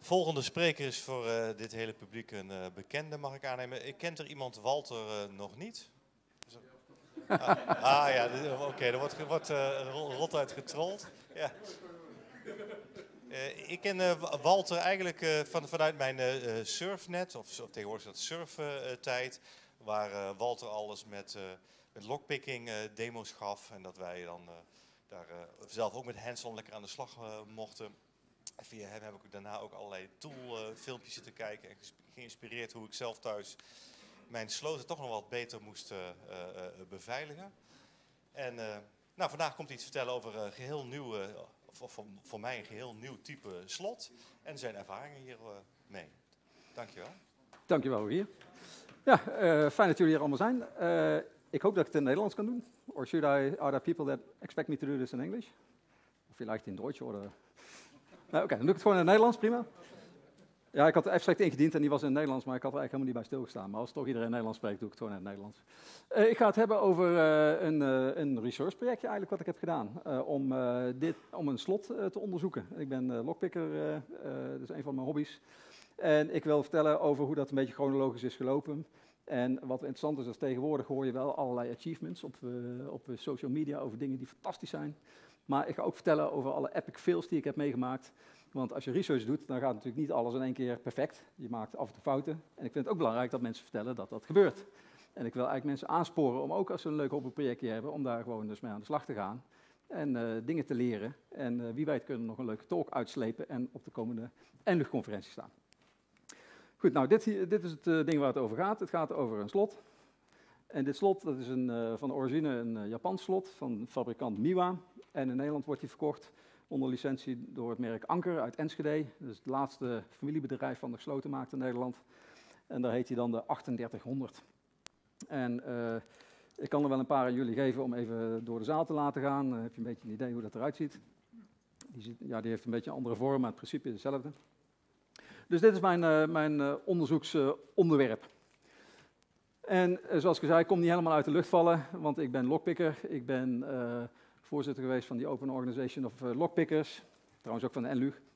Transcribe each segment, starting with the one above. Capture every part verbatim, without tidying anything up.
Volgende spreker is voor uh, dit hele publiek een uh, bekende, mag ik aannemen. Ik kent er iemand, Walter, uh, nog niet? Ah, ah ja, oké, okay, er wordt, wordt uh, ronduit getrold. Ja. Uh, ik ken uh, Walter eigenlijk uh, van, vanuit mijn uh, surfnet, of, of tegenwoordig dat surftijd, uh, waar uh, Walter alles met, uh, met lockpicking uh, demo's gaf en dat wij dan uh, daar uh, zelf ook met hands-on lekker aan de slag uh, mochten. En via hem heb ik daarna ook allerlei tool-filmpjes uh, zitten kijken en geïnspireerd hoe ik zelf thuis mijn sloten toch nog wat beter moest uh, uh, beveiligen. En uh, nou, vandaag komt hij iets vertellen over een geheel nieuw, uh, of voor, voor mij een geheel nieuw type slot en zijn ervaringen hiermee. Uh, Dankjewel. Dankjewel, Rogier. Ja, uh, fijn dat jullie hier allemaal zijn. Uh, ik hoop dat ik het in het Nederlands kan doen. Or should I, are there people that expect me to do this in English? Of vielleicht in Duits? Or nou, Oké, okay, dan doe ik het gewoon in het Nederlands, prima. Ja, ik had de abstract ingediend en die was in het Nederlands, maar ik had er eigenlijk helemaal niet bij stilgestaan. Maar als toch iedereen Nederlands spreekt, doe ik het gewoon in het Nederlands. Uh, ik ga het hebben over uh, een, uh, een research projectje eigenlijk wat ik heb gedaan. Uh, om, uh, dit, om een slot uh, te onderzoeken. Ik ben uh, lockpicker, uh, uh, dat is een van mijn hobby's. En ik wil vertellen over hoe dat een beetje chronologisch is gelopen. En wat interessant is, is tegenwoordig hoor je wel allerlei achievements op, uh, op uh, social media over dingen die fantastisch zijn. Maar ik ga ook vertellen over alle epic fails die ik heb meegemaakt. Want als je research doet, dan gaat natuurlijk niet alles in één keer perfect. Je maakt af en toe fouten. En ik vind het ook belangrijk dat mensen vertellen dat dat gebeurt. En ik wil eigenlijk mensen aansporen om ook als ze een leuk hobbyprojectje hebben, om daar gewoon dus mee aan de slag te gaan. En uh, dingen te leren. En uh, wie weet kunnen we nog een leuke talk uitslepen en op de komende Einluchtconferentie staan. Goed, nou dit, hier, dit is het uh, ding waar het over gaat. Het gaat over een slot. En dit slot, dat is een, uh, van origine een uh, Japans slot van fabrikant Miwa. En in Nederland wordt die verkocht onder licentie door het merk Anker uit Enschede. Dat is het laatste familiebedrijf van de sloten maakt in Nederland. En daar heet hij dan de achtendertighonderd. En uh, ik kan er wel een paar aan jullie geven om even door de zaal te laten gaan. Dan heb je een beetje een idee hoe dat eruit ziet. Die, ziet, ja, die heeft een beetje een andere vorm, maar het principe is hetzelfde. Dus dit is mijn, uh, mijn uh, onderzoeksonderwerp. Uh, en uh, zoals ik zei, ik kom niet helemaal uit de lucht vallen, want ik ben lockpicker. Ik ben uh, voorzitter geweest van die Open Organization of uh, Lockpickers, trouwens ook van de N L U G.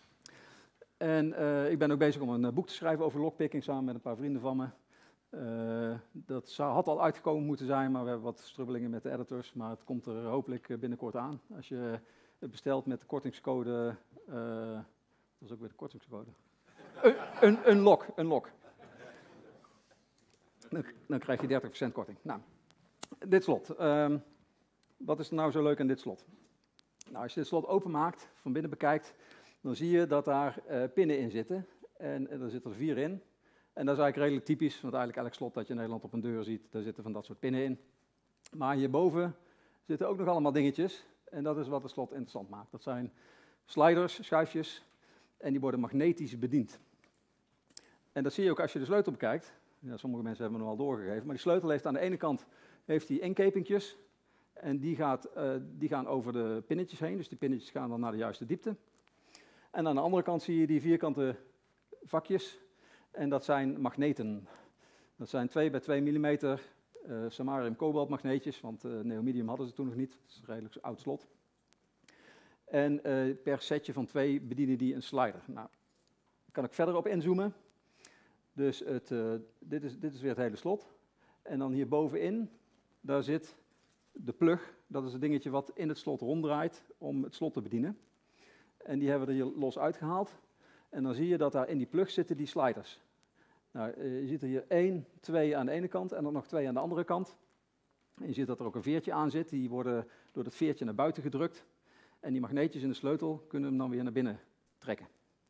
En uh, ik ben ook bezig om een uh, boek te schrijven over lockpicking samen met een paar vrienden van me. Uh, dat zou, had al uitgekomen moeten zijn, maar we hebben wat strubbelingen met de editors. Maar het komt er hopelijk uh, binnenkort aan. Als je het bestelt met de kortingscode, uh, dat is ook weer de kortingscode. Een, een, een lock, een lock. Dan, dan krijg je dertig procent korting. Nou, dit slot. Um, wat is er nou zo leuk aan dit slot? Nou, als je dit slot openmaakt, van binnen bekijkt, dan zie je dat daar uh, pinnen in zitten. En, en er zitten er vier in. En dat is eigenlijk redelijk typisch, want eigenlijk elk slot dat je in Nederland op een deur ziet, daar zitten van dat soort pinnen in. Maar hierboven zitten ook nog allemaal dingetjes. En dat is wat het slot interessant maakt. Dat zijn sliders, schuifjes, en die worden magnetisch bediend. En dat zie je ook als je de sleutel bekijkt. Ja, sommige mensen hebben hem al doorgegeven, maar die sleutel heeft aan de ene kant heeft die inkepingjes. En die, gaat, uh, die gaan over de pinnetjes heen, dus die pinnetjes gaan dan naar de juiste diepte. En aan de andere kant zie je die vierkante vakjes. En dat zijn magneten. Dat zijn twee bij twee millimeter uh, samarium kobaltmagneetjes, want uh, neodymium hadden ze toen nog niet. Dat is een redelijk oud slot. En uh, per setje van twee bedienen die een slider. Nou, daar kan ik verder op inzoomen. Dus het, uh, dit, is, dit is weer het hele slot. En dan hier bovenin, daar zit de plug. Dat is het dingetje wat in het slot ronddraait om het slot te bedienen. En die hebben we er hier los uitgehaald. En dan zie je dat daar in die plug zitten die sliders. Nou, je ziet er hier één, twee aan de ene kant en dan nog twee aan de andere kant. En je ziet dat er ook een veertje aan zit. Die worden door dat veertje naar buiten gedrukt. En die magneetjes in de sleutel kunnen hem dan weer naar binnen trekken.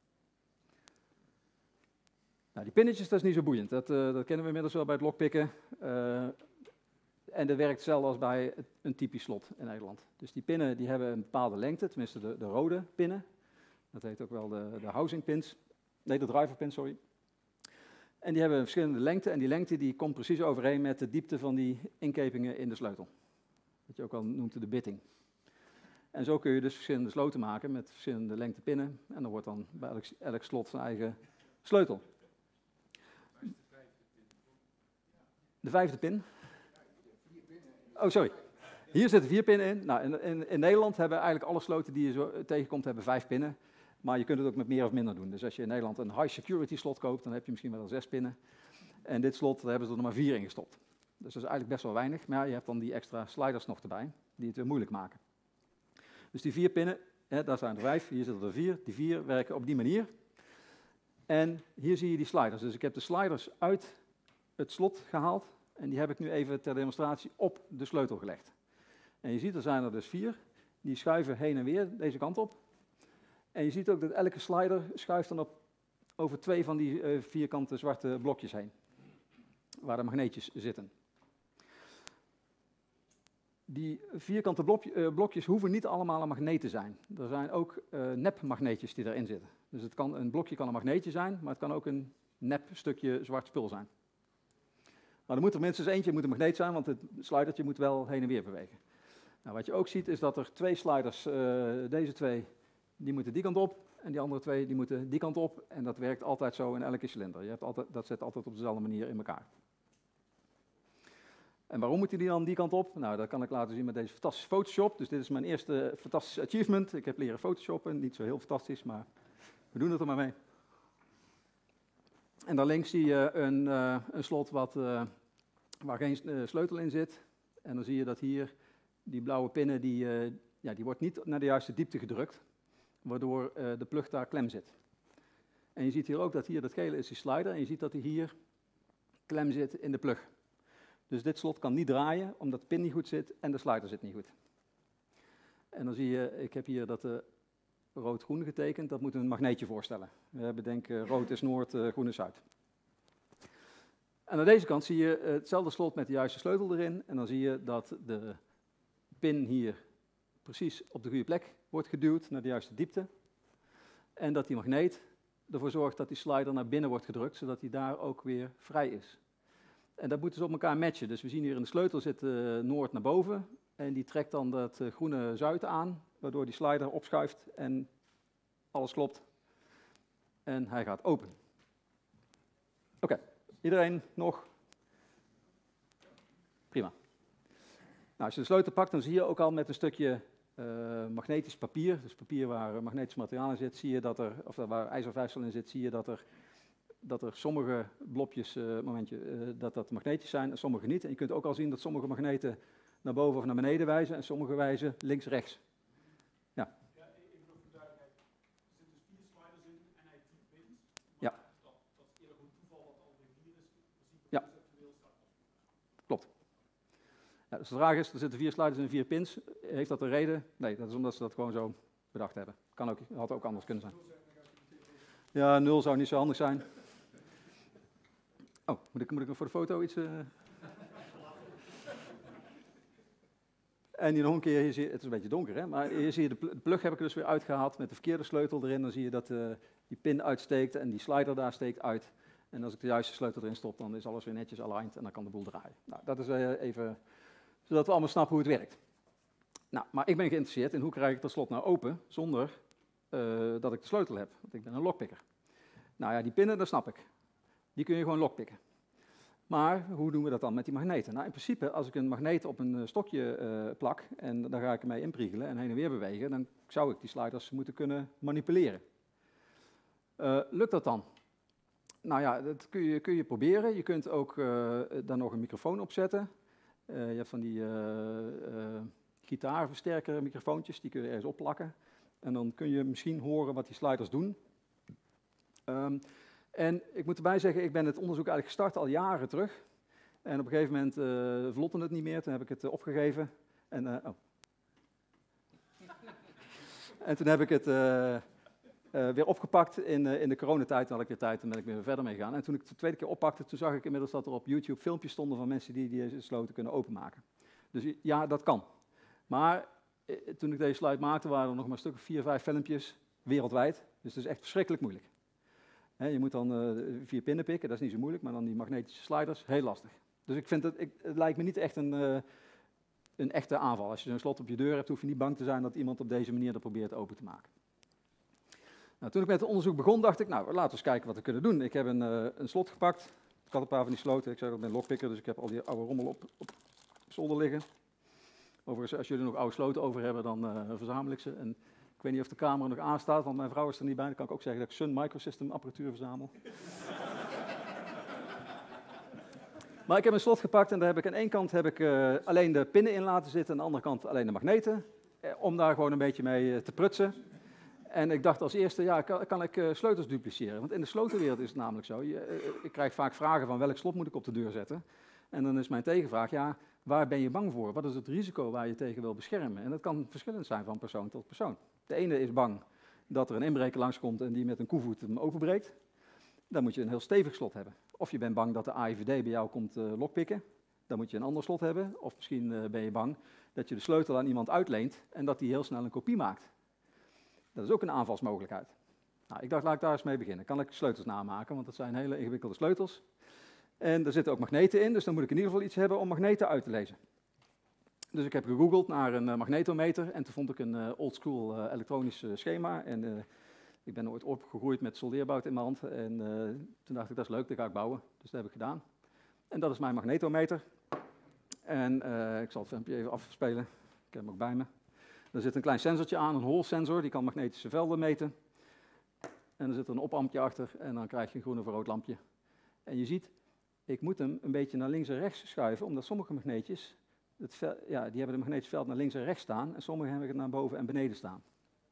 Nou, die pinnetjes, dat is niet zo boeiend. Dat, uh, dat kennen we inmiddels wel bij het lockpicken. Uh, en dat werkt hetzelfde als bij een typisch slot in Nederland. Dus die pinnen die hebben een bepaalde lengte, tenminste de, de rode pinnen. Dat heet ook wel de, de housing pins. Nee, de driver pins, sorry. En die hebben een verschillende lengte. En die lengte die komt precies overeen met de diepte van die inkepingen in de sleutel. Wat je ook al noemt de bitting. En zo kun je dus verschillende sloten maken met verschillende lengte pinnen. En dan wordt dan bij elk, elk slot zijn eigen sleutel. De vijfde pin? Oh, sorry. Hier zitten vier pinnen in. Nou, in, in, in Nederland hebben eigenlijk alle sloten die je zo tegenkomt, hebben vijf pinnen. Maar je kunt het ook met meer of minder doen. Dus als je in Nederland een high security slot koopt, dan heb je misschien wel zes pinnen. En dit slot, daar hebben ze er maar vier in gestopt. Dus dat is eigenlijk best wel weinig. Maar ja, je hebt dan die extra sliders nog erbij, die het weer moeilijk maken. Dus die vier pinnen, hè, daar zijn er vijf, hier zitten er vier. Die vier werken op die manier. En hier zie je die sliders. Dus ik heb de sliders uit het slot gehaald. En die heb ik nu even ter demonstratie op de sleutel gelegd. En je ziet, er zijn er dus vier. Die schuiven heen en weer deze kant op. En je ziet ook dat elke slider schuift dan op over twee van die uh, vierkante zwarte blokjes heen. Waar de magneetjes zitten. Die vierkante blokje, uh, blokjes hoeven niet allemaal een magneet te zijn. Er zijn ook uh, nepmagneetjes die erin zitten. Dus het kan, een blokje kan een magneetje zijn, maar het kan ook een nep stukje zwart spul zijn. Maar er moet er minstens eentje moet een magneet zijn, want het slidertje moet wel heen en weer bewegen. Nou, wat je ook ziet is dat er twee sliders, uh, deze twee, die moeten die kant op. En die andere twee, die moeten die kant op. En dat werkt altijd zo in elke cilinder. Je hebt altijd, dat zit altijd op dezelfde manier in elkaar. En waarom moeten die dan die kant op? Nou, dat kan ik laten zien met deze fantastische Photoshop. Dus dit is mijn eerste fantastische achievement. Ik heb leren photoshoppen, niet zo heel fantastisch, maar we doen het er maar mee. En daar links zie je een, uh, een slot wat, uh, waar geen uh, sleutel in zit. En dan zie je dat hier die blauwe pinnen, die, uh, ja, die wordt niet naar de juiste diepte gedrukt, waardoor uh, de plug daar klem zit. En je ziet hier ook dat hier dat gele is die slider en je ziet dat hij hier klem zit in de plug. Dus dit slot kan niet draaien, omdat de pin niet goed zit en de slider zit niet goed. En dan zie je, ik heb hier dat uh, rood-groen getekend, dat moet een magneetje voorstellen. We hebben denk ik rood is noord, uh, groen is zuid. En aan deze kant zie je uh, hetzelfde slot met de juiste sleutel erin. En dan zie je dat de pin hier precies op de goede plek wordt geduwd naar de juiste diepte. En dat die magneet ervoor zorgt dat die slider naar binnen wordt gedrukt, zodat die daar ook weer vrij is. En dat moeten ze op elkaar matchen. Dus we zien hier in de sleutel zit uh, noord naar boven. En die trekt dan dat uh, groene zuid aan, waardoor die slider opschuift en alles klopt. En hij gaat open. Oké, okay. Iedereen nog? Prima. Nou, als je de sleutel pakt, dan zie je ook al met een stukje uh, magnetisch papier, dus papier waar magnetisch materiaal in zit, zie je dat er, of waar ijzervijfsel in zit, zie je dat er, dat er sommige blopjes, uh, momentje, uh, dat dat magnetisch zijn en sommige niet. En je kunt ook al zien dat sommige magneten naar boven of naar beneden wijzen en sommige wijzen links-rechts. Ja. Ja, even voor de duidelijkheid. Er zitten dus vier sliders in en hij heeft vier pins. Ja. Dat, dat is eerder een toeval dat het alweer vier is. Ja. Klopt. Ja, dus de vraag is, er zitten vier sliders en vier pins. Heeft dat een reden? Nee, dat is omdat ze dat gewoon zo bedacht hebben. Kan ook, had ook anders kunnen zijn. Ja, nul zou niet zo handig zijn. Oh, moet ik, moet ik nog voor de foto iets... Uh... En hier nog een keer, hier zie je, het is een beetje donker, hè? Maar hier zie je de plug heb ik dus weer uitgehaald met de verkeerde sleutel erin. Dan zie je dat uh, die pin uitsteekt en die slider daar steekt uit. En als ik de juiste sleutel erin stop, dan is alles weer netjes aligned en dan kan de boel draaien. Nou, dat is uh, even, zodat we allemaal snappen hoe het werkt. Nou, maar ik ben geïnteresseerd in hoe krijg ik dat slot nou open zonder uh, dat ik de sleutel heb. Want ik ben een lockpicker. Nou ja, die pinnen, dat snap ik. Die kun je gewoon lockpicken. Maar hoe doen we dat dan met die magneten? Nou, in principe, als ik een magneet op een uh, stokje uh, plak en dan ga ik ermee inpriegelen en heen en weer bewegen, dan zou ik die sliders moeten kunnen manipuleren. Uh, lukt dat dan? Nou ja, dat kun je, kun je proberen. Je kunt ook uh, daar nog een microfoon op zetten. Uh, je hebt van die uh, uh, gitaarversterker microfoontjes, die kun je ergens opplakken. En dan kun je misschien horen wat die sliders doen. Um, en ik moet erbij zeggen, ik ben het onderzoek eigenlijk gestart al jaren terug. En op een gegeven moment uh, vlotte het niet meer, toen heb ik het uh, opgegeven. En, uh, oh. en toen heb ik het uh, uh, weer opgepakt in, uh, in de coronatijd. Toen had ik weer tijd en ben ik weer verder mee gegaan. En toen ik het de tweede keer oppakte, toen zag ik inmiddels dat er op YouTube filmpjes stonden van mensen die die sloten kunnen openmaken. Dus ja, dat kan. Maar uh, toen ik deze slide maakte, waren er nog maar een stuk of vier, vijf filmpjes wereldwijd. Dus het is echt verschrikkelijk moeilijk. He, je moet dan uh, vier pinnen pikken, dat is niet zo moeilijk, maar dan die magnetische sliders, heel lastig. Dus ik vind het, ik, het lijkt me niet echt een, uh, een echte aanval. Als je zo'n slot op je deur hebt, hoef je niet bang te zijn dat iemand op deze manier dat probeert open te maken. Nou, toen ik met het onderzoek begon, dacht ik, nou, laten we eens kijken wat we kunnen doen. Ik heb een, uh, een slot gepakt, ik had een paar van die sloten, ik zei dat ik ben lockpicker, dus ik heb al die oude rommel op, op zolder liggen. Overigens, als jullie nog oude sloten over hebben, dan uh, verzamel ik ze. En Ik weet niet of de camera nog aanstaat, want mijn vrouw is er niet bij. Dan kan ik ook zeggen dat ik Sun Microsystem apparatuur verzamel. Maar ik heb een slot gepakt en daar heb ik aan één kant heb ik, uh, alleen de pinnen in laten zitten, aan de andere kant alleen de magneten. Eh, om daar gewoon een beetje mee uh, te prutsen. En ik dacht als eerste, ja, kan, kan ik uh, sleutels dupliceren? Want in de slotenwereld is het namelijk zo. Je, uh, ik krijg vaak vragen van welk slot moet ik op de deur zetten? En dan is mijn tegenvraag, ja, waar ben je bang voor? Wat is het risico waar je tegen wil beschermen? En dat kan verschillend zijn van persoon tot persoon. De ene is bang dat er een inbreker langskomt en die met een koevoet hem openbreekt. Dan moet je een heel stevig slot hebben. Of je bent bang dat de A I V D bij jou komt uh, lokpikken. Dan moet je een ander slot hebben. Of misschien uh, ben je bang dat je de sleutel aan iemand uitleent en dat die heel snel een kopie maakt. Dat is ook een aanvalsmogelijkheid. Nou, ik dacht, laat ik daar eens mee beginnen. Kan ik sleutels namaken, want dat zijn hele ingewikkelde sleutels. En er zitten ook magneten in, dus dan moet ik in ieder geval iets hebben om magneten uit te lezen. Dus ik heb gegoogeld naar een uh, magnetometer en toen vond ik een uh, oldschool uh, elektronisch uh, schema. En uh, ik ben ooit opgegroeid met soldeerbout in mijn hand en uh, toen dacht ik, dat is leuk, dat ga ik bouwen. Dus dat heb ik gedaan. En dat is mijn magnetometer. En uh, ik zal het filmpje even afspelen, ik heb hem ook bij me. Er zit een klein sensortje aan, een Hall-sensor, die kan magnetische velden meten. En er zit een opampje achter en dan krijg je een groen of rood lampje. En je ziet, ik moet hem een beetje naar links en rechts schuiven, omdat sommige magneetjes, het vel, ja, die hebben het magnetisch veld naar links en rechts staan, en sommige hebben het naar boven en beneden staan.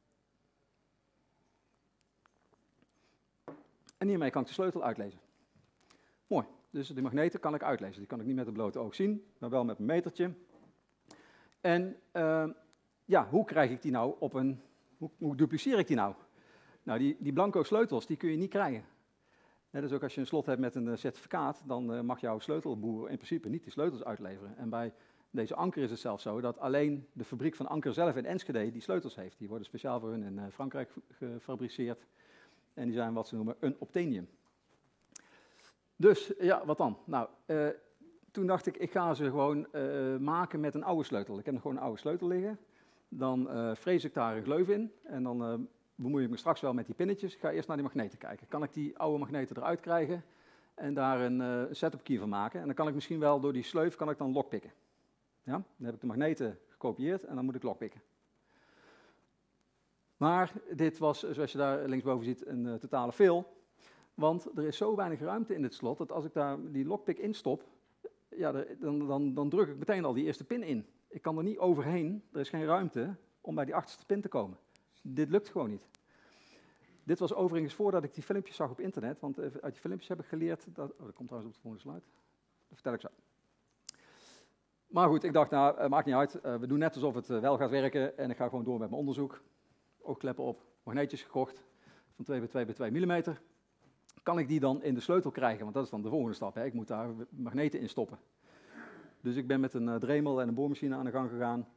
En hiermee kan ik de sleutel uitlezen. Mooi, dus die magneten kan ik uitlezen. Die kan ik niet met het blote oog zien, maar wel met een metertje. En uh, ja, hoe krijg ik die nou op een, hoe, hoe dupliceer ik die nou? Nou, die, die blanco sleutels, die kun je niet krijgen. Net dus ook als je een slot hebt met een certificaat, dan uh, mag jouw sleutelboer in principe niet die sleutels uitleveren. En bij deze Anker is het zelfs zo dat alleen de fabriek van Anker zelf in Enschede die sleutels heeft. Die worden speciaal voor hun in uh, Frankrijk gefabriceerd. En die zijn wat ze noemen een obtainium. Dus, ja, wat dan? Nou, uh, toen dacht ik, ik ga ze gewoon uh, maken met een oude sleutel. Ik heb nog gewoon een oude sleutel liggen. Dan uh, frees ik daar een gleuf in en dan uh, bemoei ik me straks wel met die pinnetjes. Ik ga eerst naar die magneten kijken. Kan ik die oude magneten eruit krijgen en daar een uh, setup key van maken? En dan kan ik misschien wel door die sleuf kan ik dan lokpikken. Ja? Dan heb ik de magneten gekopieerd en dan moet ik lokpikken. Maar dit was, zoals je daar linksboven ziet, een uh, totale fail. Want er is zo weinig ruimte in dit slot, dat als ik daar die lockpick instop, ja, dan, dan, dan druk ik meteen al die eerste pin in. Ik kan er niet overheen, er is geen ruimte om bij die achterste pin te komen. Dit lukt gewoon niet. Dit was overigens voordat ik die filmpjes zag op internet, want uit die filmpjes heb ik geleerd, dat, oh, dat komt trouwens op de volgende slide, dat vertel ik zo. Maar goed, ik dacht, nou, uh, maakt niet uit, uh, we doen net alsof het uh, wel gaat werken en ik ga gewoon door met mijn onderzoek. Oogkleppen op, magneetjes gekocht van twee bij twee bij twee millimeter. Kan ik die dan in de sleutel krijgen? Want dat is dan de volgende stap. Hè? Ik moet daar magneten in stoppen. Dus ik ben met een uh, Dremel en een boormachine aan de gang gegaan.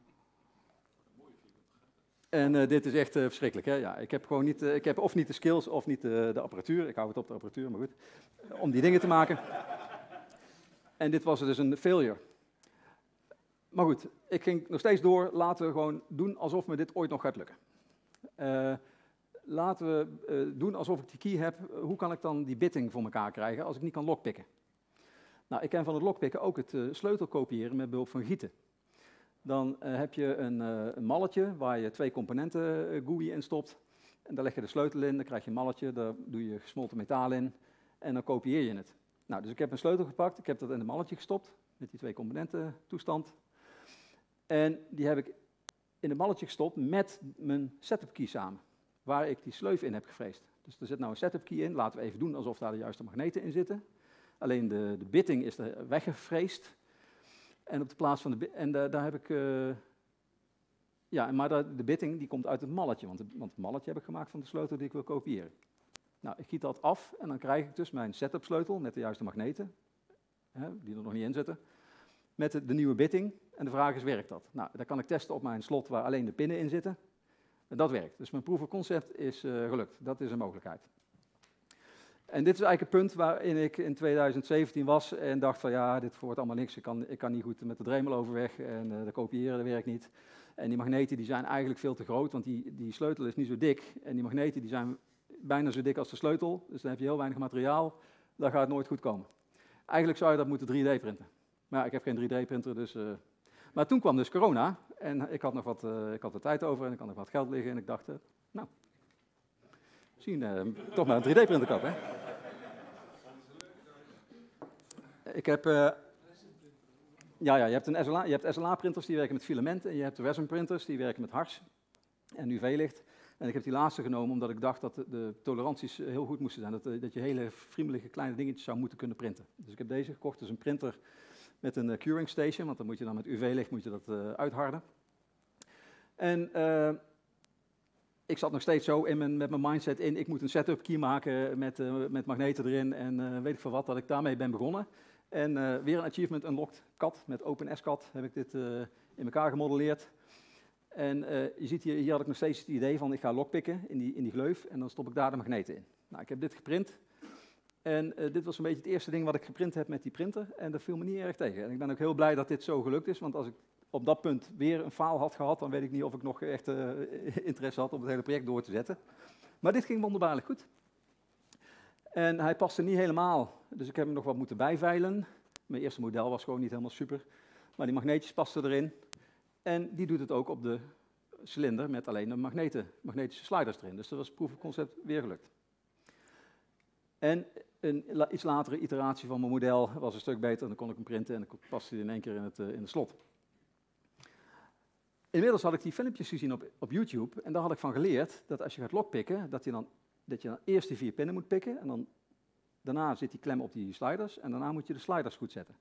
En uh, dit is echt uh, verschrikkelijk. Hè? Ja, ik heb gewoon niet, uh, ik heb of niet de skills of niet uh, de apparatuur. Ik hou het op de apparatuur, maar goed. Om die dingen te maken. En dit was dus een failure. Maar goed, ik ging nog steeds door. Laten we gewoon doen alsof me dit ooit nog gaat lukken. Uh, laten we uh, doen alsof ik die key heb. Hoe kan ik dan die bitting voor elkaar krijgen als ik niet kan lockpicken? Nou, ik ken van het lockpicken ook het uh, sleutel kopiëren met behulp van gieten. Dan uh, heb je een, uh, een malletje waar je twee componenten uh, G U I in stopt. En daar leg je de sleutel in, dan krijg je een malletje, daar doe je gesmolten metaal in en dan kopieer je het. Nou, dus ik heb een sleutel gepakt, ik heb dat in een malletje gestopt met die twee componenten toestand. En die heb ik in een malletje gestopt met mijn setup key samen, waar ik die sleuf in heb gefreesd. Dus er zit nou een setup key in, laten we even doen alsof daar de juiste magneten in zitten. Alleen de, de bitting is er weggefreesd. En op de plaats van de en de, daar heb ik, uh, ja, maar de, de bitting die komt uit het malletje, want, de, want het malletje heb ik gemaakt van de sleutel die ik wil kopiëren. Nou, ik giet dat af en dan krijg ik dus mijn setup sleutel met de juiste magneten, hè, die er nog niet in zitten, met de, de nieuwe bitting. En de vraag is, werkt dat? Nou, dat kan ik testen op mijn slot waar alleen de pinnen in zitten. En dat werkt. Dus mijn proof of concept is uh, gelukt. Dat is een mogelijkheid. En dit is eigenlijk het punt waarin ik in tweeduizend zeventien was en dacht van ja, dit wordt allemaal niks. Ik kan, ik kan niet goed met de Dremel overweg en uh, de kopiëren, dat werkt niet. En die magneten die zijn eigenlijk veel te groot, want die, die sleutel is niet zo dik. En die magneten die zijn bijna zo dik als de sleutel. Dus dan heb je heel weinig materiaal. Dat gaat nooit goed komen. Eigenlijk zou je dat moeten drie D printen. Maar ja, ik heb geen drie D printer, dus... Uh... Maar toen kwam dus corona En ik had nog wat, uh, ik had wat tijd over en ik had nog wat geld liggen. En ik dacht, uh, nou, misschien uh, toch maar een drie D-printer kopen, hè. Ik heb... Uh, ja, ja, je hebt, een S L A, je hebt S L A-printers die werken met filament. En je hebt resin-printers die werken met hars en U V-licht. En ik heb die laatste genomen omdat ik dacht dat de, de toleranties heel goed moesten zijn. Dat, dat je hele vriendelijke kleine dingetjes zou moeten kunnen printen. Dus ik heb deze gekocht. Dus een printer met een uh, curing station, want dan moet je dan met U V-licht moet je dat uh, uitharden. En uh, ik zat nog steeds zo in mijn, met mijn mindset in, ik moet een setup key maken met, uh, met magneten erin en uh, weet ik veel wat, dat ik daarmee ben begonnen. En uh, weer een achievement unlocked C A D, met OpenSCAD heb ik dit uh, in elkaar gemodelleerd. En uh, je ziet hier, hier had ik nog steeds het idee van ik ga lockpicken in die, in die gleuf en dan stop ik daar de magneten in. Nou, ik heb dit geprint en uh, dit was een beetje het eerste ding wat ik geprint heb met die printer en dat viel me niet erg tegen. En ik ben ook heel blij dat dit zo gelukt is, want als ik op dat punt weer een faal had gehad, dan weet ik niet of ik nog echt uh, interesse had om het hele project door te zetten. Maar dit ging wonderbaarlijk goed. En hij paste niet helemaal, dus ik heb hem nog wat moeten bijveilen. Mijn eerste model was gewoon niet helemaal super, maar die magneetjes pasten erin. En die doet het ook op de cilinder met alleen de magneten, magnetische sliders erin. Dus dat was proof of concept weer gelukt. En een la, iets latere iteratie van mijn model was een stuk beter. Dan kon ik hem printen en dan paste hij in één keer in het, uh, in het slot. Inmiddels had ik die filmpjes gezien op, op YouTube en daar had ik van geleerd dat als je gaat lockpicken, dat je dan, dat je dan eerst die vier pinnen moet pikken en dan, daarna zit die klem op die sliders en daarna moet je de sliders goed zetten.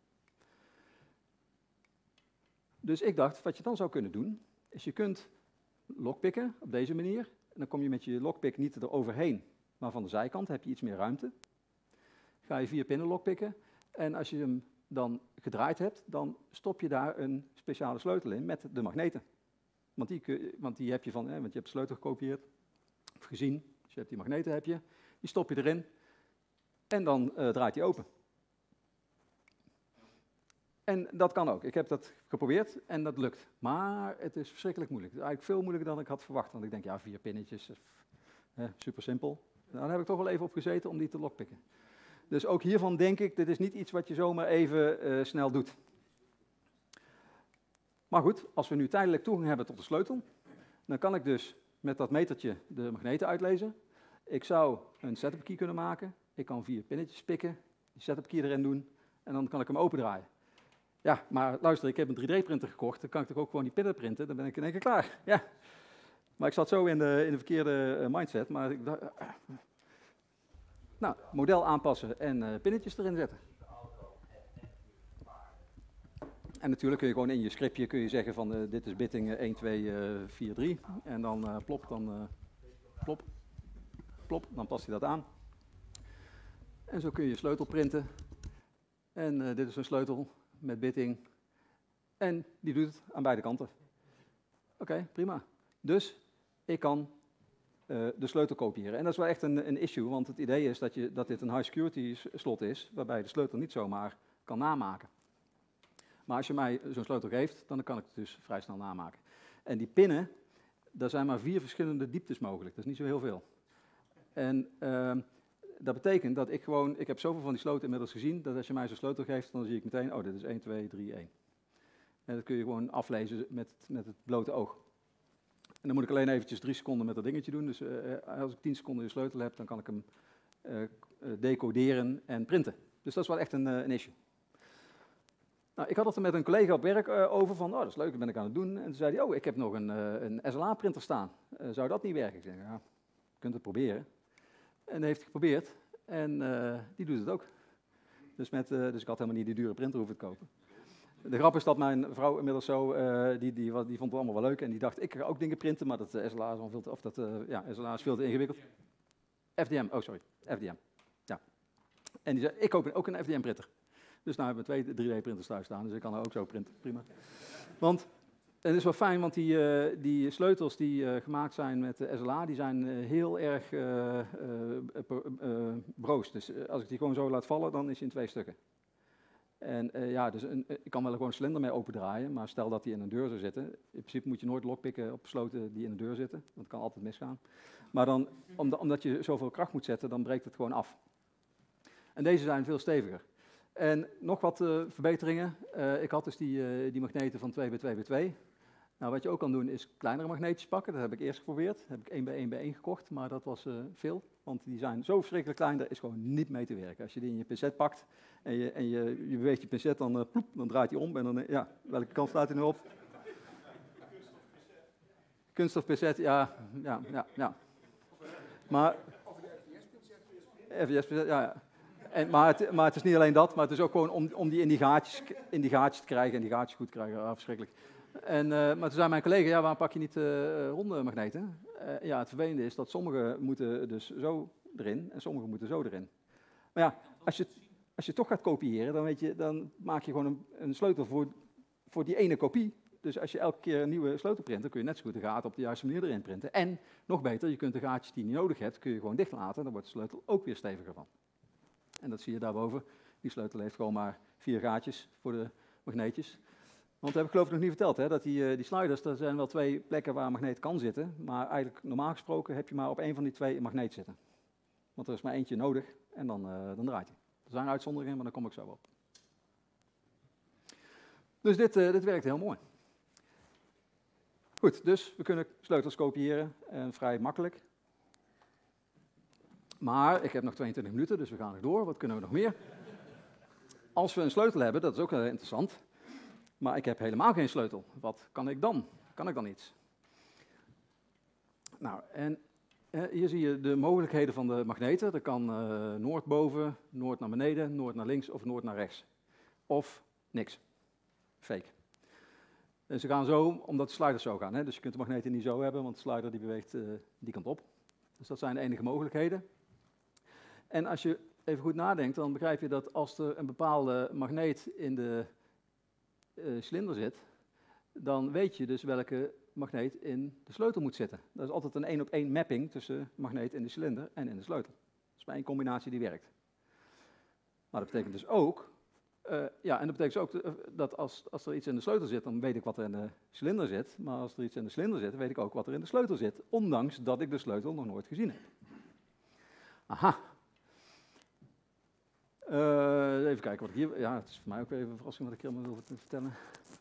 Dus ik dacht, wat je dan zou kunnen doen, is je kunt lockpicken op deze manier. En dan kom je met je lockpick niet eroverheen, maar van de zijkant heb je iets meer ruimte. Ga je vier pinnen lockpicken en als je hem dan gedraaid hebt, dan stop je daar een speciale sleutel in met de magneten. Want die, kun, want die heb je van, hè, want je hebt de sleutel gekopieerd, of gezien, dus je hebt die magneten heb je, die stop je erin en dan uh, draait die open. En dat kan ook. Ik heb dat geprobeerd en dat lukt. Maar het is verschrikkelijk moeilijk. Het is eigenlijk veel moeilijker dan ik had verwacht. Want ik denk, ja, vier pinnetjes, eh, super simpel. Nou, daar heb ik toch wel even op gezeten om die te lockpicken. Dus ook hiervan denk ik, dit is niet iets wat je zomaar even uh, snel doet. Maar goed, als we nu tijdelijk toegang hebben tot de sleutel, dan kan ik dus met dat metertje de magneten uitlezen. Ik zou een setup key kunnen maken. Ik kan vier pinnetjes pikken, die setup key erin doen en dan kan ik hem opendraaien. Ja, maar luister, ik heb een drie D-printer gekocht, dan kan ik toch ook gewoon die pinnen printen, dan ben ik in één keer klaar. Ja. Maar ik zat zo in de, in de verkeerde uh, mindset, maar ik dacht, uh, nou, model aanpassen en uh, pinnetjes erin zetten. En natuurlijk kun je gewoon in je scriptje kun je zeggen van uh, dit is bitting uh, een, twee, vier, drie en dan uh, plop, dan uh, plop, plop, dan past hij dat aan. En zo kun je je sleutel printen en uh, dit is een sleutel met bitting. En die doet het aan beide kanten. Oké, okay, prima. Dus ik kan uh, de sleutel kopiëren. En dat is wel echt een, een issue, want het idee is dat, je, dat dit een high security slot is, waarbij je de sleutel niet zomaar kan namaken. Maar als je mij zo'n sleutel geeft, dan kan ik het dus vrij snel namaken. En die pinnen, daar zijn maar vier verschillende dieptes mogelijk. Dat is niet zo heel veel. En uh, dat betekent dat ik gewoon, ik heb zoveel van die sloten inmiddels gezien, dat als je mij zo'n sleutel geeft, dan zie ik meteen, oh, dit is een, twee, drie, één. En dat kun je gewoon aflezen met, met het blote oog. En dan moet ik alleen eventjes drie seconden met dat dingetje doen. Dus uh, als ik tien seconden de sleutel heb, dan kan ik hem uh, decoderen en printen. Dus dat is wel echt een, uh, een issue. Nou, ik had het er met een collega op werk uh, over van, oh, dat is leuk, dat ben ik aan het doen. En toen zei hij, oh, ik heb nog een, uh, een S L A-printer staan. Uh, zou dat niet werken? Ik zei, ja, je kunt het proberen. En dat heeft hij geprobeerd en uh, die doet het ook. Dus, met, uh, dus ik had helemaal niet die dure printer hoeven te kopen. De grap is dat mijn vrouw inmiddels zo, uh, die, die, die vond het allemaal wel leuk en die dacht, ik ga ook dingen printen, maar dat uh, S L A is veel te, of dat, uh, ja, S L A is veel te ingewikkeld. F D M, oh sorry, F D M. Ja. En die zei, ik koop ook een F D M-printer. Dus nu hebben we twee drie D-printers thuis staan, dus ik kan er ook zo printen, prima. Want het is wel fijn, want die, uh, die sleutels die uh, gemaakt zijn met uh, S L A, die zijn uh, heel erg uh, uh, uh, broos. Dus uh, als ik die gewoon zo laat vallen, dan is hij in twee stukken. En uh, ja, dus een, uh, ik kan wel gewoon een cilinder mee opendraaien, maar stel dat die in een deur zou zitten. In principe moet je nooit lockpicken op sloten die in een deur zitten, want het kan altijd misgaan. Maar dan, om, omdat je zoveel kracht moet zetten, dan breekt het gewoon af. En deze zijn veel steviger. En nog wat uh, verbeteringen. Uh, ik had dus die, uh, die magneten van twee bij twee bij twee. Nou, wat je ook kan doen is kleinere magneetjes pakken. Dat heb ik eerst geprobeerd. Dat heb ik één bij één bij één gekocht, maar dat was uh, veel. Want die zijn zo verschrikkelijk klein, daar is gewoon niet mee te werken. Als je die in je pincet pakt en je, en je, je beweegt je pincet, dan, uh, ploep, dan draait hij om. En dan, uh, ja, welke kant staat hij nu op? Kunststof pincet, ja, ja, ja, ja. Maar... F V S-pincet, ja, ja. En, maar, het, maar het is niet alleen dat, maar het is ook gewoon om, om die in die, gaatjes, in die gaatjes te krijgen en die gaatjes goed te krijgen. Ah, verschrikkelijk. En, uh, maar toen zei mijn collega, ja, waarom pak je niet uh, ronde magneten? Uh, ja, het vervelende is dat sommige moeten dus zo erin en sommige moeten zo erin. Maar ja, als je, als je toch gaat kopiëren, dan, weet je, dan maak je gewoon een, een sleutel voor, voor die ene kopie. Dus als je elke keer een nieuwe sleutel print, dan kun je net zo goed de gaten op de juiste manier erin printen. En, nog beter, je kunt de gaatjes die je niet nodig hebt, kun je gewoon dicht laten. Dan wordt de sleutel ook weer steviger van. En dat zie je daarboven. Die sleutel heeft gewoon maar vier gaatjes voor de magneetjes. Want dat heb ik geloof ik nog niet verteld, hè, dat die, uh, die sliders, er zijn wel twee plekken waar een magneet kan zitten. Maar eigenlijk normaal gesproken heb je maar op één van die twee een magneet zitten. Want er is maar eentje nodig en dan, uh, dan draait hij. Er zijn uitzonderingen, maar daar kom ik zo op. Dus dit, uh, dit werkt heel mooi. Goed, dus we kunnen sleutels kopiëren, uh, vrij makkelijk. Maar ik heb nog tweeëntwintig minuten, dus we gaan nog door. Wat kunnen we nog meer? Als we een sleutel hebben, dat is ook heel interessant. Maar ik heb helemaal geen sleutel. Wat kan ik dan? Kan ik dan iets? Nou, en eh, hier zie je de mogelijkheden van de magneten. Er kan uh, noord boven, noord naar beneden, noord naar links of noord naar rechts. Of niks. Fake. En ze gaan zo, omdat de sliders zo gaan. Hè? Dus je kunt de magneten niet zo hebben, want de slider die beweegt uh, die kant op. Dus dat zijn de enige mogelijkheden. En als je even goed nadenkt, dan begrijp je dat als er een bepaalde magneet in de uh, cilinder zit, dan weet je dus welke magneet in de sleutel moet zitten. Dat is altijd een één op één mapping tussen de magneet in de cilinder en in de sleutel. Dat is maar één combinatie die werkt. Maar dat betekent dus ook, uh, ja, en dat betekent dus ook dat als, als er iets in de sleutel zit, dan weet ik wat er in de cilinder zit. Maar als er iets in de cilinder zit, weet ik ook wat er in de sleutel zit. Ondanks dat ik de sleutel nog nooit gezien heb. Aha. Uh, even kijken wat ik hier... Ja, het is voor mij ook weer even een verrassing wat ik hier allemaal wil vertellen.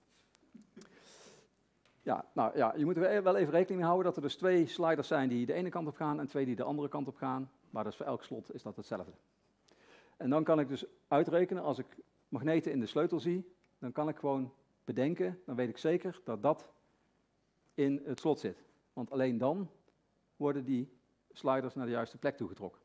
Ja, nou ja, je moet er wel even rekening mee houden dat er dus twee sliders zijn die de ene kant op gaan en twee die de andere kant op gaan. Maar dus voor elk slot is dat hetzelfde. En dan kan ik dus uitrekenen, als ik magneten in de sleutel zie, dan kan ik gewoon bedenken, dan weet ik zeker dat dat in het slot zit. Want alleen dan worden die sliders naar de juiste plek toegetrokken.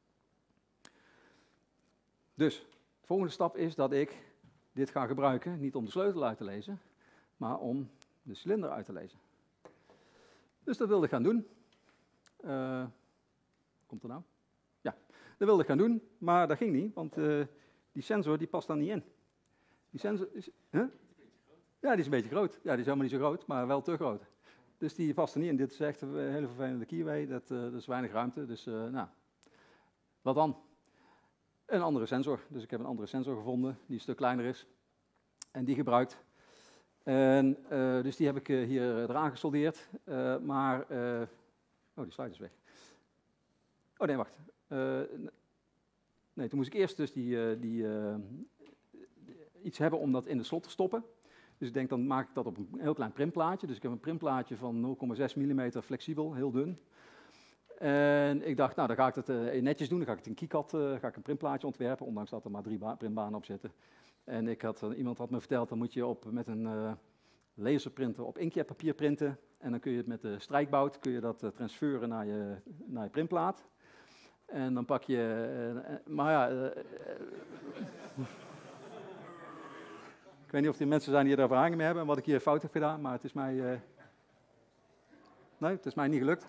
Dus, de volgende stap is dat ik dit ga gebruiken, niet om de sleutel uit te lezen, maar om de cilinder uit te lezen. Dus dat wilde ik gaan doen. Uh, komt er nou? Ja, dat wilde ik gaan doen, maar dat ging niet, want uh, die sensor die past daar niet in. Die sensor is... Huh? Ja, die is een beetje groot. Ja, die is helemaal niet zo groot, maar wel te groot. Dus die past er niet in. Dit is echt een hele vervelende keyway, dat, uh, dat is weinig ruimte, dus uh, nou, wat dan? Een andere sensor. Dus ik heb een andere sensor gevonden, die een stuk kleiner is. En die gebruikt. En, uh, dus die heb ik uh, hier eraan gesoldeerd. Uh, maar, uh, oh, die slide is weg. Oh nee, wacht. Uh, nee, toen moest ik eerst dus die, uh, die, uh, iets hebben om dat in de slot te stoppen. Dus ik denk, dan maak ik dat op een heel klein printplaatje. Dus ik heb een printplaatje van nul komma zes millimeter flexibel, heel dun. En ik dacht, nou, dan ga ik het uh, netjes doen. Dan ga ik het in KiCad, uh, ga ik een printplaatje ontwerpen, ondanks dat er maar drie printbanen op zitten. En ik had, uh, iemand had me verteld, dan moet je op, met een uh, laserprinter op inkjetpapier printen. En dan kun je het met de strijkbout, kun je dat uh, transferen naar je, naar je printplaat. En dan pak je, uh, uh, maar ja... Uh, uh, ik weet niet of die mensen zijn die er ervaring mee hebben en wat ik hier fout heb gedaan, maar het is mij... Uh, nee, het is mij niet gelukt.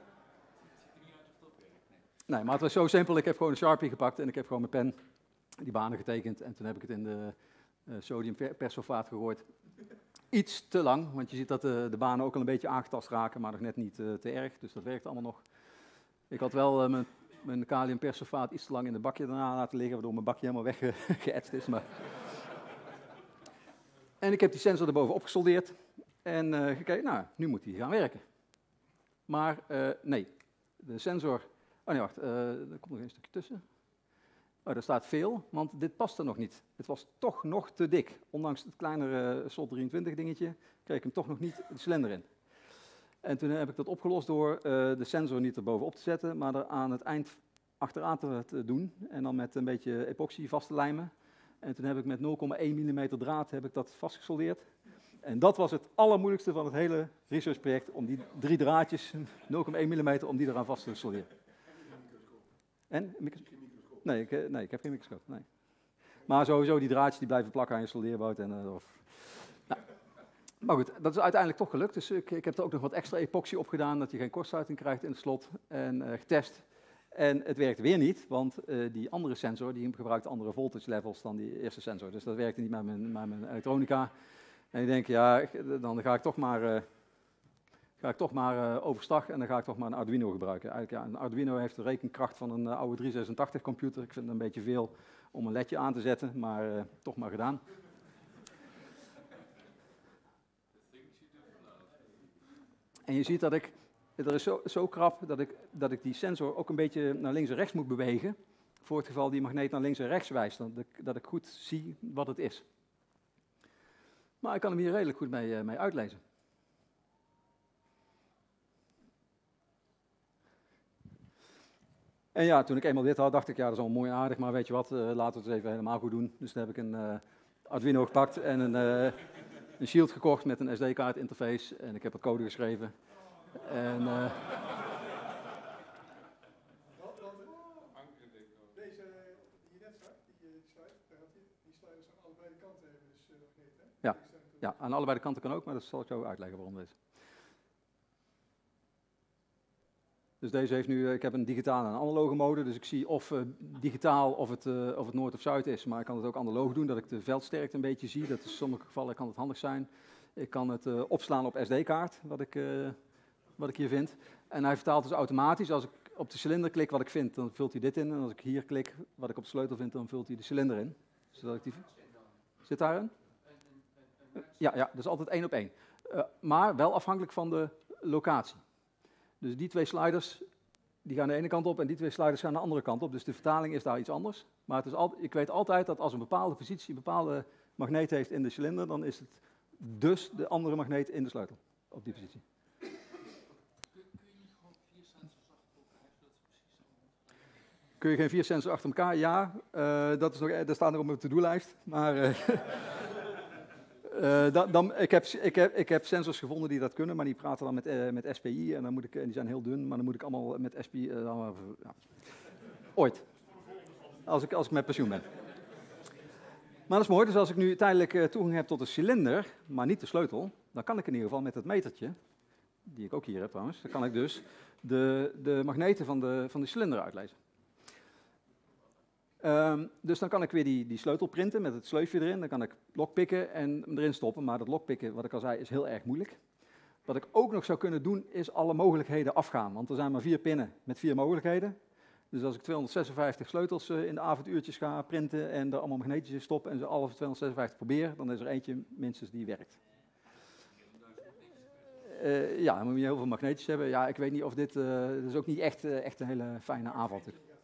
Nee, maar het was zo simpel. Ik heb gewoon een Sharpie gepakt en ik heb gewoon mijn pen die banen getekend. En toen heb ik het in de uh, sodiumpersulfaat gegooid. Iets te lang, want je ziet dat de, de banen ook al een beetje aangetast raken, maar nog net niet uh, te erg. Dus dat werkt allemaal nog. Ik had wel uh, mijn, mijn kaliumpersulfaat iets te lang in het bakje daarna laten liggen, waardoor mijn bakje helemaal weggeëtst is. Maar... En ik heb die sensor erboven opgesoldeerd en uh, gekeken, nou, nu moet hij gaan werken. Maar uh, nee, de sensor... Oh nee, wacht, uh, er komt nog een stukje tussen. Oh, daar staat veel, want dit paste nog niet. Het was toch nog te dik. Ondanks het kleinere slot drieëntwintig dingetje, kreeg ik hem toch nog niet de cilinder in. En toen heb ik dat opgelost door uh, de sensor niet erbovenop te zetten, maar er aan het eind achteraan te, te doen. En dan met een beetje epoxy vast te lijmen. En toen heb ik met nul komma één millimeter draad heb ik dat vastgesoldeerd. En dat was het allermoeilijkste van het hele researchproject, om die drie draadjes, nul komma één millimeter, om die eraan vast te solderen. En? Microscoop? Nee, ik, nee, ik heb geen microscoop. Nee. Maar sowieso, die draadjes die blijven plakken aan je soldeerbout. En, uh, of, nou. Maar goed, dat is uiteindelijk toch gelukt. Dus ik, ik heb er ook nog wat extra epoxy op gedaan, dat je geen kortsluiting krijgt in het slot. En uh, getest. En het werkt weer niet, want uh, die andere sensor die gebruikt andere voltage levels dan die eerste sensor. Dus dat werkte niet met mijn, met mijn elektronica. En ik denk, ja, dan ga ik toch maar, uh, ga ik toch maar uh, overstag en dan ga ik toch maar een Arduino gebruiken. Eigenlijk, ja, een Arduino heeft de rekenkracht van een uh, oude driehonderdzesentachtig computer. Ik vind het een beetje veel om een ledje aan te zetten, maar uh, toch maar gedaan. En je ziet dat ik, er is zo, zo krap dat ik, dat ik die sensor ook een beetje naar links en rechts moet bewegen. Voor het geval die magneet naar links en rechts wijst, dat ik, dat ik goed zie wat het is. Maar ik kan hem hier redelijk goed mee, uh, mee uitlezen. En ja, toen ik eenmaal dit had, dacht ik, ja, dat is al mooi aardig, maar weet je wat, uh, laten we het even helemaal goed doen. Dus toen heb ik een uh, Arduino gepakt en een, uh, een Shield gekocht met een S D-kaart interface. En ik heb er code geschreven. En, uh, Deze die je net zag, die, die slide, daar had je, die sliders aan allebei de kanten hebben, dus uh, magneet, hè? ja, ja, aan allebei de kanten kan ook, maar dat zal ik zo uitleggen waarom dit is. Dus deze heeft nu, ik heb een digitale en een analoge mode, dus ik zie of uh, digitaal of het, uh, of het noord of zuid is, maar ik kan het ook analoog doen, dat ik de veldsterkte een beetje zie. Dat is in sommige gevallen kan het handig zijn. Ik kan het uh, opslaan op S D-kaart, wat ik, uh, wat ik hier vind. En hij vertaalt dus automatisch, als ik op de cilinder klik wat ik vind, dan vult hij dit in. En als ik hier klik wat ik op de sleutel vind, dan vult hij de cilinder in. Zodat ik die... Zit daar een? Ja, ja, dat is altijd één op één. Uh, maar wel afhankelijk van de locatie. Dus die twee sliders die gaan de ene kant op en die twee sliders gaan de andere kant op. Dus de vertaling is daar iets anders. Maar het is al, ik weet altijd dat als een bepaalde positie een bepaalde magneet heeft in de cilinder, dan is het dus de andere magneet in de sleutel op die positie. Kun, kun je niet gewoon vier sensors achter elkaar, zodat ze precies Kun je geen vier sensors achter elkaar? Ja, uh, dat, is nog, dat staat nog op mijn to-do-lijst. Maar uh, uh, dan, dan, ik, heb, ik, heb, ik heb sensors gevonden die dat kunnen, maar die praten dan met, uh, met S P I. En, dan moet ik, en die zijn heel dun, maar dan moet ik allemaal met S P I... Uh, dan, uh, ja. Ooit. Als ik, als ik met pensioen ben. Maar dat is mooi, dus als ik nu tijdelijk uh, toegang heb tot een cilinder, maar niet de sleutel, dan kan ik in ieder geval met het metertje, die ik ook hier heb trouwens, dan kan ik dus de, de magneten van de, van de cilinder uitlezen. Um, dus dan kan ik weer die, die sleutel printen met het sleufje erin, dan kan ik lockpicken en hem erin stoppen, maar dat lockpicken, wat ik al zei, is heel erg moeilijk. Wat ik ook nog zou kunnen doen, is alle mogelijkheden afgaan, want er zijn maar vier pinnen met vier mogelijkheden. Dus als ik tweehonderdzesenvijftig sleutels uh, in de avonduurtjes ga printen en er allemaal magneetjes in stoppen en ze alle tweehonderdzesenvijftig probeer, dan is er eentje minstens die werkt. Uh, ja, dan moet je heel veel magneetjes hebben. Ja, ik weet niet of dit, uh, dit is ook niet echt, uh, echt een hele fijne aanval.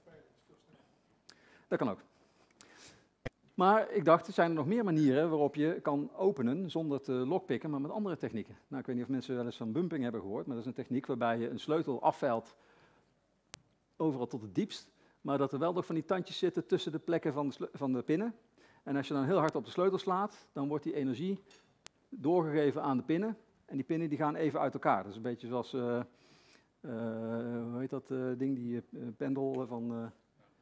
Dat kan ook. Maar ik dacht, er zijn er nog meer manieren waarop je kan openen zonder te lockpicken, maar met andere technieken. Nou, ik weet niet of mensen wel eens van bumping hebben gehoord, maar dat is een techniek waarbij je een sleutel afveilt overal tot het diepst, maar dat er wel nog van die tandjes zitten tussen de plekken van de, van de pinnen. En als je dan heel hard op de sleutel slaat, dan wordt die energie doorgegeven aan de pinnen. En die pinnen die gaan even uit elkaar. Dat is een beetje zoals, uh, uh, hoe heet dat uh, ding, die uh, pendel van uh,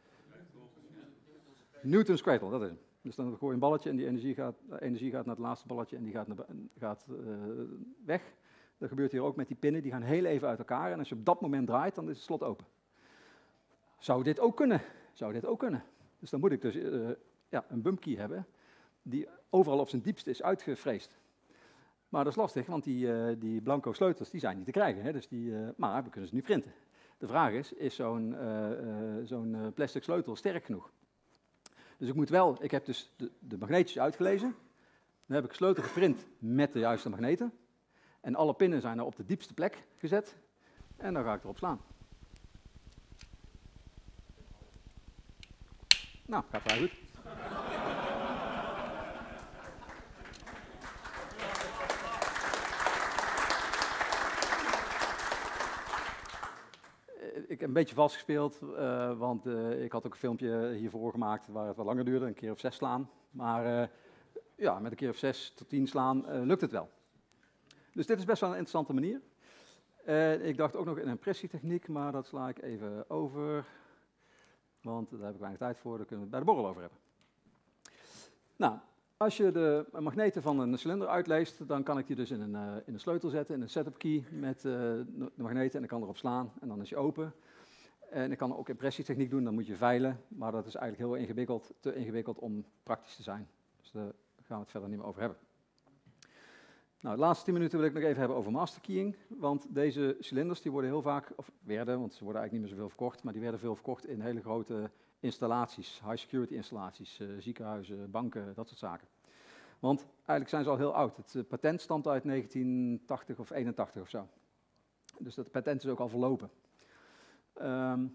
Newton's Cradle, dat is het. Dus dan gooi je een balletje en die energie gaat, uh, energie gaat naar het laatste balletje en die gaat, naar, gaat uh, weg. Dat gebeurt hier ook met die pinnen, die gaan heel even uit elkaar. En als je op dat moment draait, dan is het slot open. Zou dit ook kunnen? Zou dit ook kunnen? Dus dan moet ik dus uh, ja, een bumpkey hebben die overal op zijn diepste is uitgevreesd. Maar dat is lastig, want die, uh, die blanco sleutels die zijn niet te krijgen. Hè? Dus die, uh, maar we kunnen ze nu printen. De vraag is, is zo'n uh, uh, zo'n uh, plastic sleutel sterk genoeg? Dus ik moet wel, ik heb dus de, de magneetjes uitgelezen. Dan heb ik een sleutel geprint met de juiste magneten. En alle pinnen zijn er op de diepste plek gezet. En dan ga ik erop slaan. Nou, gaat vrij goed. heb een beetje vals gespeeld, uh, want uh, ik had ook een filmpje hiervoor gemaakt waar het wat langer duurde, een keer of zes slaan. Maar uh, ja, met een keer of zes tot tien slaan uh, lukt het wel. Dus dit is best wel een interessante manier. Uh, ik dacht ook nog in een impressietechniek, maar dat sla ik even over. Want daar heb ik weinig tijd voor, daar kunnen we het bij de borrel over hebben. Nou, als je de magneten van een cilinder uitleest, dan kan ik die dus in een, uh, in een sleutel zetten, in een setup key met uh, de magneten en ik kan erop slaan en dan is je open. En ik kan ook impressietechniek doen, dan moet je veilen, maar dat is eigenlijk heel ingewikkeld, te ingewikkeld om praktisch te zijn. Dus daar gaan we het verder niet meer over hebben. Nou, de laatste tien minuten wil ik nog even hebben over masterkeying, want deze cilinders die worden heel vaak, of werden, want ze worden eigenlijk niet meer zoveel verkocht, maar die werden veel verkocht in hele grote installaties, high security installaties, uh, ziekenhuizen, banken, dat soort zaken. Want eigenlijk zijn ze al heel oud. Het uh, patent stamt uit negentien tachtig of eenentachtig of zo. Dus dat patent is ook al verlopen. Um,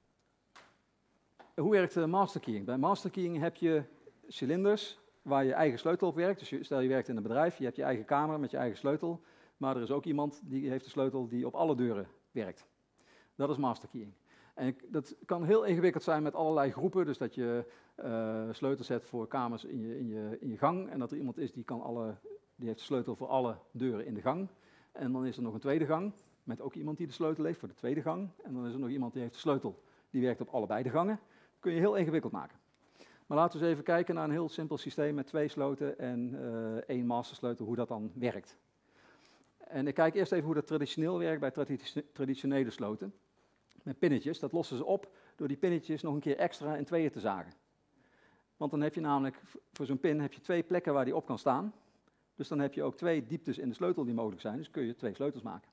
hoe werkt uh, masterkeying? Bij masterkeying heb je cilinders waar je eigen sleutel op werkt. Dus je, stel je werkt in een bedrijf, je hebt je eigen kamer met je eigen sleutel, maar er is ook iemand die heeft de sleutel die op alle deuren werkt. Dat is masterkeying. En ik, dat kan heel ingewikkeld zijn met allerlei groepen, dus dat je uh, sleutels zet voor kamers in je, in, je, in je gang en dat er iemand is die, kan alle, die heeft de sleutel voor alle deuren in de gang. En dan is er nog een tweede gang met ook iemand die de sleutel heeft voor de tweede gang. En dan is er nog iemand die heeft de sleutel, die werkt op allebei de gangen. Dat kun je heel ingewikkeld maken. Maar laten we eens even kijken naar een heel simpel systeem met twee sloten en uh, één mastersleutel, hoe dat dan werkt. En ik kijk eerst even hoe dat traditioneel werkt bij tradi- traditionele sloten. Met pinnetjes, dat lossen ze op door die pinnetjes nog een keer extra in tweeën te zagen. Want dan heb je namelijk, voor zo'n pin heb je twee plekken waar die op kan staan. Dus dan heb je ook twee dieptes in de sleutel die mogelijk zijn, dus kun je twee sleutels maken.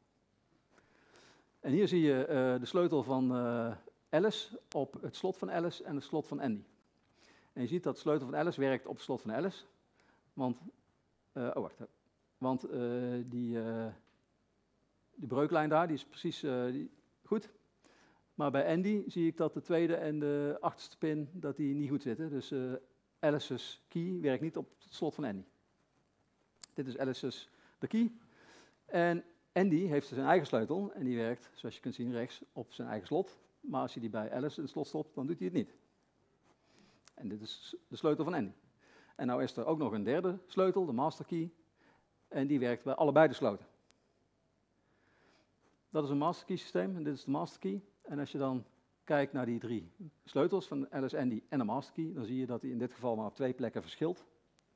En hier zie je uh, de sleutel van uh, Alice op het slot van Alice en het slot van Andy. En je ziet dat de sleutel van Alice werkt op het slot van Alice, want, uh, oh wacht, want uh, die, uh, die breuklijn daar, die is precies uh, die, goed. Maar bij Andy zie ik dat de tweede en de achterste pin dat die niet goed zitten. Dus uh, Alice's key werkt niet op het slot van Andy. Dit is Alice's de key. En Andy heeft zijn eigen sleutel en die werkt, zoals je kunt zien rechts, op zijn eigen slot. Maar als je die bij Alice in het slot stopt, dan doet hij het niet. En dit is de sleutel van Andy. En nou is er ook nog een derde sleutel, de master key. En die werkt bij allebei de sloten. Dat is een master key systeem en dit is de master key. En als je dan kijkt naar die drie sleutels van Alice, Andy en de master key, dan zie je dat die in dit geval maar op twee plekken verschilt.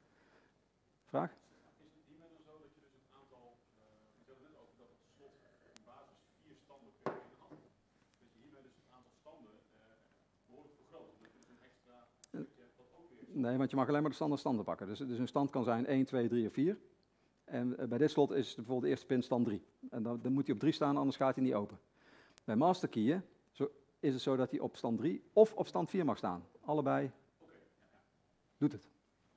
Vraag? Is het hiermee dan zo dat je dus een aantal, uh, ik had het net over dat het slot in basis vier standen per pin had, dat je hiermee dus het aantal standen uh, behoorlijk vergroot, dat je dus een extra stukje hebt dat ook weer... Nee, want je mag alleen maar de standaard standen pakken. Dus, dus een stand kan zijn één, twee, drie of vier. En uh, bij dit slot is bijvoorbeeld de eerste pin stand drie. En dan, dan moet hij op drie staan, anders gaat hij niet open. Bij masterkeyen zo, is het zo dat hij op stand drie of op stand vier mag staan. Allebei doet het.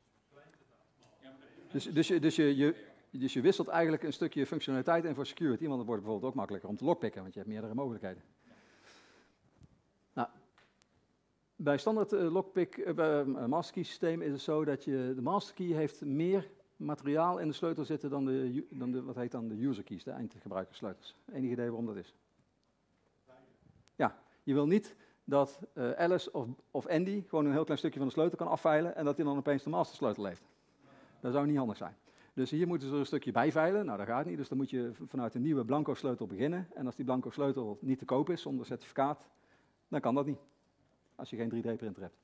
Dus, dus, je, dus, je, je, dus je wisselt eigenlijk een stukje functionaliteit in voor security, want het wordt bijvoorbeeld ook makkelijker om te lockpicken, want je hebt meerdere mogelijkheden. Nou, bij standaard uh, lockpick uh, uh, masterkey systeem is het zo dat je, de masterkey heeft meer materiaal in de sleutel zitten dan de, dan de wat heet dan de user keys, de eindgebruikerssleutels. Enig idee waarom dat is? Ja, je wil niet dat uh, Alice of, of Andy gewoon een heel klein stukje van de sleutel kan afveilen en dat hij dan opeens de mastersleutel heeft. Dat zou niet handig zijn. Dus hier moeten ze er een stukje bij veilen. Nou, dat gaat niet. Dus dan moet je vanuit een nieuwe blanco sleutel beginnen. En als die blanco sleutel niet te koop is zonder certificaat, dan kan dat niet. Als je geen drie D printer hebt.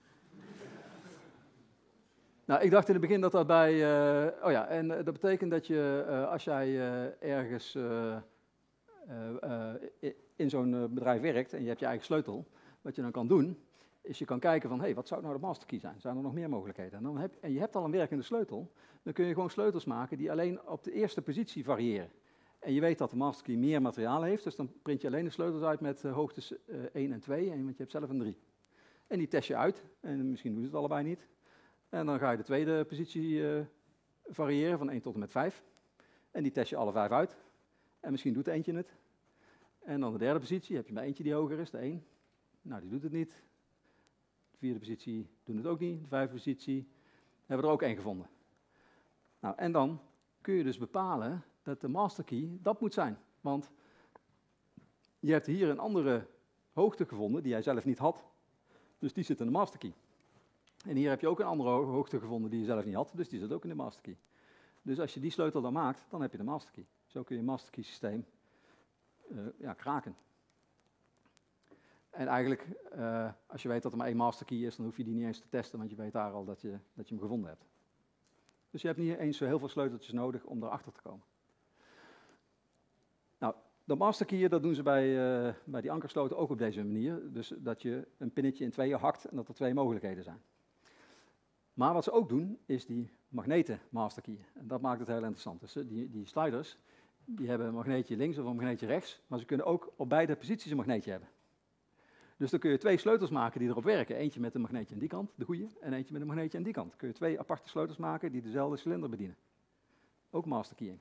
Nou, ik dacht in het begin dat dat bij... Uh, oh ja, en uh, dat betekent dat je, uh, als jij uh, ergens uh, uh, uh, in zo'n uh, bedrijf werkt en je hebt je eigen sleutel, wat je dan kan doen, is je kan kijken van, hé, hey, wat zou nou de masterkey zijn? Zijn er nog meer mogelijkheden? En, dan heb, en je hebt al een werkende sleutel, dan kun je gewoon sleutels maken die alleen op de eerste positie variëren. En je weet dat de masterkey meer materiaal heeft, dus dan print je alleen de sleutels uit met uh, hoogtes uh, één en twee, en, want je hebt zelf een drie. En die test je uit, en misschien doen ze het allebei niet. En dan ga je de tweede positie uh, variëren, van één tot en met vijf. En die test je alle vijf uit. En misschien doet eentje het. En dan de derde positie, heb je maar eentje die hoger is, de één. Nou, die doet het niet. De vierde positie doet het ook niet. De vijfde positie hebben we er ook één gevonden. Nou, en dan kun je dus bepalen dat de masterkey dat moet zijn. Want je hebt hier een andere hoogte gevonden die jij zelf niet had. Dus die zit in de masterkey. En hier heb je ook een andere ho- hoogte gevonden die je zelf niet had, dus die zit ook in de masterkey. Dus als je die sleutel dan maakt, dan heb je de masterkey. Zo kun je een masterkey systeem uh, ja, kraken. En eigenlijk, uh, als je weet dat er maar één masterkey is, dan hoef je die niet eens te testen, want je weet daar al dat je, dat je hem gevonden hebt. Dus je hebt niet eens zo heel veel sleuteltjes nodig om erachter te komen. Nou, de masterkey, dat doen ze bij, uh, bij die ankersloten ook op deze manier. Dus dat je een pinnetje in tweeën hakt en dat er twee mogelijkheden zijn. Maar wat ze ook doen, is die magneten masterkey. En dat maakt het heel interessant. Dus die, die sliders, die hebben een magneetje links of een magneetje rechts, maar ze kunnen ook op beide posities een magneetje hebben. Dus dan kun je twee sleutels maken die erop werken. Eentje met een magneetje aan die kant, de goede, en eentje met een magneetje aan die kant. Dan kun je twee aparte sleutels maken die dezelfde cilinder bedienen. Ook masterkeying.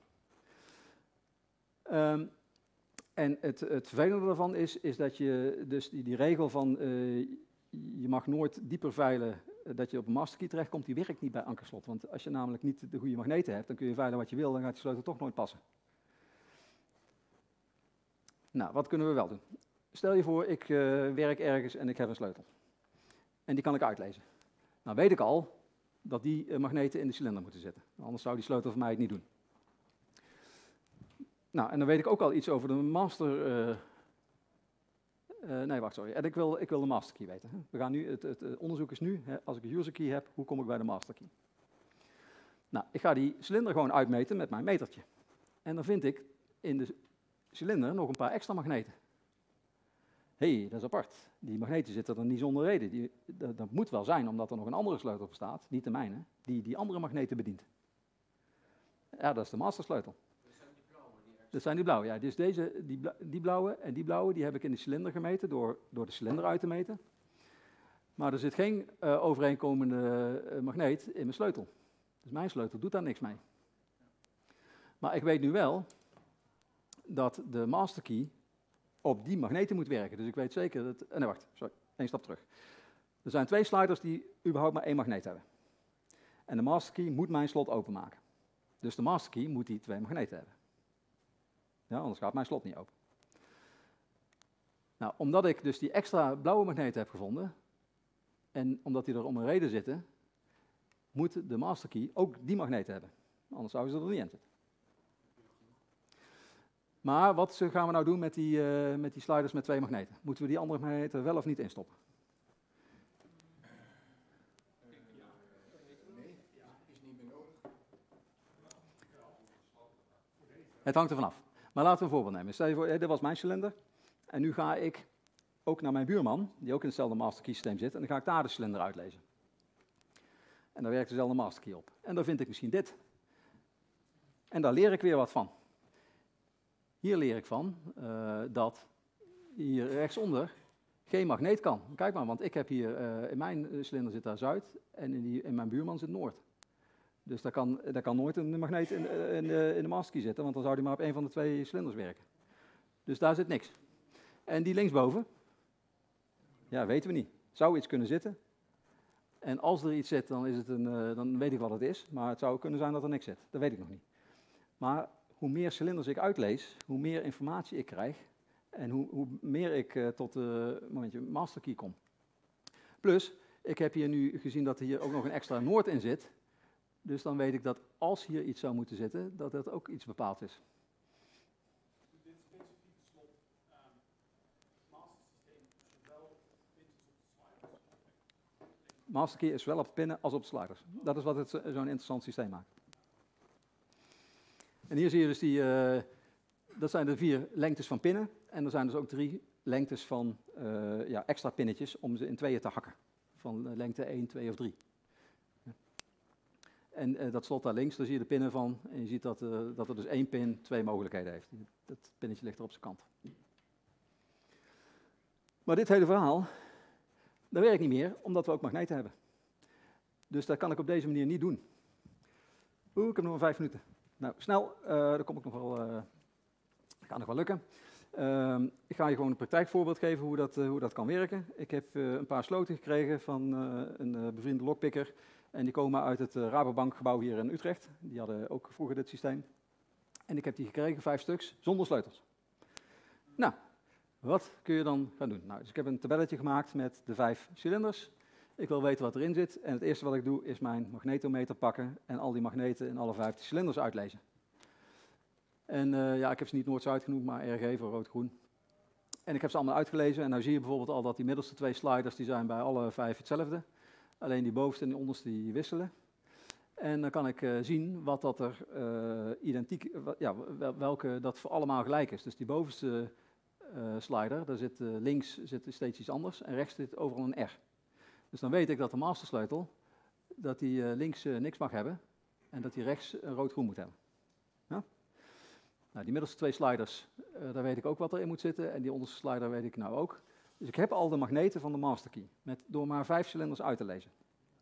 Um, en het, het vervelende daarvan is, is dat je dus die, die regel van uh, je mag nooit dieper veilen uh, dat je op een masterkey terechtkomt, die werkt niet bij ankerslot. Want als je namelijk niet de goede magneten hebt, dan kun je veilen wat je wil, dan gaat die sleutel toch nooit passen. Nou, wat kunnen we wel doen? Stel je voor, ik uh, werk ergens en ik heb een sleutel. En die kan ik uitlezen. Nou weet ik al dat die uh, magneten in de cilinder moeten zitten. Anders zou die sleutel voor mij het niet doen. Nou, en dan weet ik ook al iets over de master... Uh, uh, nee, wacht, sorry. En ik wil, ik wil de masterkey weten. Hè. We gaan nu, het, het, het onderzoek is nu, hè, als ik een user key heb, hoe kom ik bij de masterkey? Nou, ik ga die cilinder gewoon uitmeten met mijn metertje. En dan vind ik in de cilinder nog een paar extra magneten. Hé, hey, dat is apart. Die magneten zitten er niet zonder reden. Die, dat, dat moet wel zijn, omdat er nog een andere sleutel bestaat, niet de mijne, die die andere magneten bedient. Ja, dat is de mastersleutel. Dat zijn die blauwe die er Dat zijn die blauwe, ja. Dus deze, die, bla, die blauwe en die blauwe, die heb ik in de cilinder gemeten door, door de cilinder uit te meten. Maar er zit geen uh, overeenkomende uh, magneet in mijn sleutel. Dus mijn sleutel doet daar niks mee. Maar ik weet nu wel dat de masterkey op die magneten moet werken. Dus ik weet zeker dat... Uh, nee, wacht, sorry, één stap terug. Er zijn twee sliders die überhaupt maar één magneet hebben. En de masterkey moet mijn slot openmaken. Dus de masterkey moet die twee magneten hebben. Ja, anders gaat mijn slot niet open. Nou, omdat ik dus die extra blauwe magneten heb gevonden, en omdat die er om een reden zitten, moet de masterkey ook die magneten hebben. Anders zouden ze er niet in zitten. Maar wat gaan we nou doen met die, uh, met die sliders met twee magneten? Moeten we die andere magneten wel of niet instoppen? Het hangt er vanaf. Maar laten we een voorbeeld nemen. Stel je voor, dit was mijn cilinder. En nu ga ik ook naar mijn buurman, die ook in hetzelfde masterkey systeem zit. En dan ga ik daar de cilinder uitlezen. En daar werkt dezelfde masterkey op. En dan vind ik misschien dit. En daar leer ik weer wat van. Hier leer ik van uh, dat hier rechtsonder geen magneet kan. Kijk maar, want ik heb hier, uh, in mijn cilinder zit daar zuid en in, die, in mijn buurman zit noord. Dus daar kan, daar kan nooit een magneet in, in, de, in de masterkey zitten, want dan zou die maar op een van de twee cilinders werken. Dus daar zit niks. En die linksboven, ja, weten we niet. Zou iets kunnen zitten. En als er iets zit, dan, is het een, uh, dan weet ik wat het is. Maar het zou kunnen zijn dat er niks zit. Dat weet ik nog niet. Maar hoe meer cilinders ik uitlees, hoe meer informatie ik krijg. En hoe, hoe meer ik uh, tot de uh, momentje masterkey kom. Plus, ik heb hier nu gezien dat er hier ook nog een extra noord in zit. Dus dan weet ik dat als hier iets zou moeten zitten, dat dat ook iets bepaald is. Dus dit specifieke slot, um, mastersysteem, zowel pintjes op de sliders? Masterkey is zowel op pinnen als op sliders. Dat is wat het zo'n interessant systeem maakt. En hier zie je dus die, uh, dat zijn de vier lengtes van pinnen. En er zijn dus ook drie lengtes van uh, ja, extra pinnetjes om ze in tweeën te hakken. Van lengte één, twee of drie. En uh, dat slot daar links, daar zie je de pinnen van. En je ziet dat, uh, dat er dus één pin twee mogelijkheden heeft. Dat pinnetje ligt er op zijn kant. Maar dit hele verhaal, dat werkt niet meer, omdat we ook magneten hebben. Dus dat kan ik op deze manier niet doen. Oeh, ik heb nog maar vijf minuten. Nou, snel, uh, daar kom ik nog wel, uh, gaat nog wel lukken. Uh, ik ga je gewoon een praktijkvoorbeeld geven hoe dat, uh, hoe dat kan werken. Ik heb uh, een paar sloten gekregen van uh, een uh, bevriende lockpicker. En die komen uit het uh, Rabobankgebouw hier in Utrecht. Die hadden ook vroeger dit systeem. En ik heb die gekregen, vijf stuks, zonder sleutels. Nou, Wat kun je dan gaan doen? Nou, dus ik heb een tabelletje gemaakt met de vijf cilinders. Ik wil weten wat erin zit. En het eerste wat ik doe is mijn magnetometer pakken en al die magneten in alle vijf cilinders uitlezen. En uh, ja, ik heb ze niet Noord-Zuid genoemd, maar R G voor rood-groen. En ik heb ze allemaal uitgelezen. En nu zie je bijvoorbeeld al dat die middelste twee sliders, die zijn bij alle vijf hetzelfde. Alleen die bovenste en die onderste die wisselen. En dan kan ik uh, zien wat dat er uh, identiek, uh, ja, wel, welke dat voor allemaal gelijk is. Dus die bovenste uh, slider, daar zit uh, links zit steeds iets anders en rechts zit overal een R. Dus dan weet ik dat de mastersleutel, dat die uh, links uh, niks mag hebben en dat die rechts uh, rood-groen moet hebben. Ja? Nou, die middelste twee sliders, uh, daar weet ik ook wat erin moet zitten en die onderste slider weet ik nou ook. Dus ik heb al de magneten van de masterkey, met, door maar vijf cilinders uit te lezen.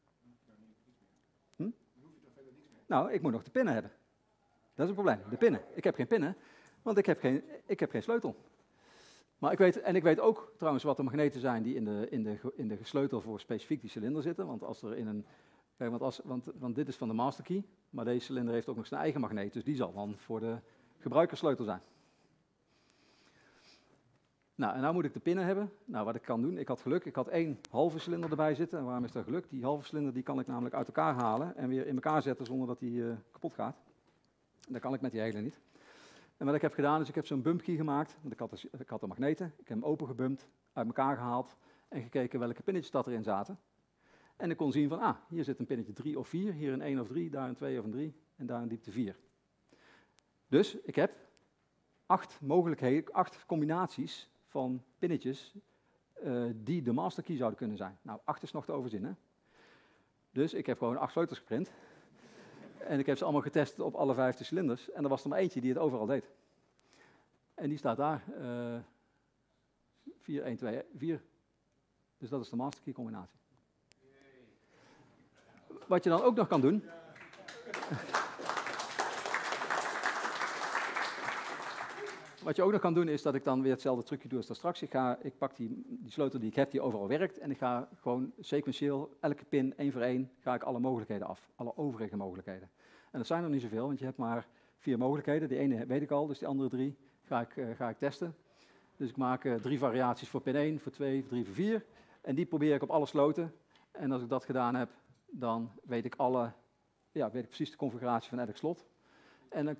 Hm? Nou, ik moet nog de pinnen hebben. Dat is het probleem, de pinnen. Ik heb geen pinnen, want ik heb geen, ik heb geen sleutel. Maar ik weet, en ik weet ook trouwens wat de magneten zijn die in de, in de, in de sleutel voor specifiek die cilinder zitten. Want, als er in een, want, als, want, want dit is van de masterkey, maar deze cilinder heeft ook nog zijn eigen magneet. Dus die zal dan voor de gebruikerssleutel zijn. Nou, en nou moet ik de pinnen hebben. Nou, wat ik kan doen, ik had geluk, ik had één halve cilinder erbij zitten. En waarom is dat geluk? Die halve cilinder die kan ik namelijk uit elkaar halen en weer in elkaar zetten zonder dat die uh, kapot gaat. Dat kan ik met die hele niet. En wat ik heb gedaan is, ik heb zo'n bumpkey gemaakt, want ik had, de, ik had de magneten, ik heb hem opengebumpt, uit elkaar gehaald en gekeken welke pinnetjes dat erin zaten. En ik kon zien van, ah, hier zit een pinnetje drie of vier, hier een één of drie, daar een twee of een drie en daar een diepte vier. Dus ik heb acht mogelijkheden, acht combinaties van pinnetjes uh, die de masterkey zouden kunnen zijn. Nou, acht is nog te overzien, hè? Dus ik heb gewoon acht sleutels geprint. En ik heb ze allemaal getest op alle vijfde cilinders. En er was er maar eentje die het overal deed. En die staat daar. Uh, vier, één, twee, vier. Dus dat is de masterkey combinatie. Wat je dan ook nog kan doen. Wat je ook nog kan doen is dat ik dan weer hetzelfde trucje doe als daar straks. Ik, ga, ik pak die, die sleutel die ik heb, die overal werkt. En ik ga gewoon sequentieel, elke pin, één voor één, ga ik alle mogelijkheden af. Alle overige mogelijkheden. En dat zijn er niet zoveel, want je hebt maar vier mogelijkheden. De ene weet ik al, dus die andere drie ga ik, uh, ga ik testen. Dus ik maak uh, drie variaties voor pin één, voor twee, voor drie, voor vier. En die probeer ik op alle sloten. En als ik dat gedaan heb, dan weet ik, alle, ja, weet ik precies de configuratie van elk slot. En dan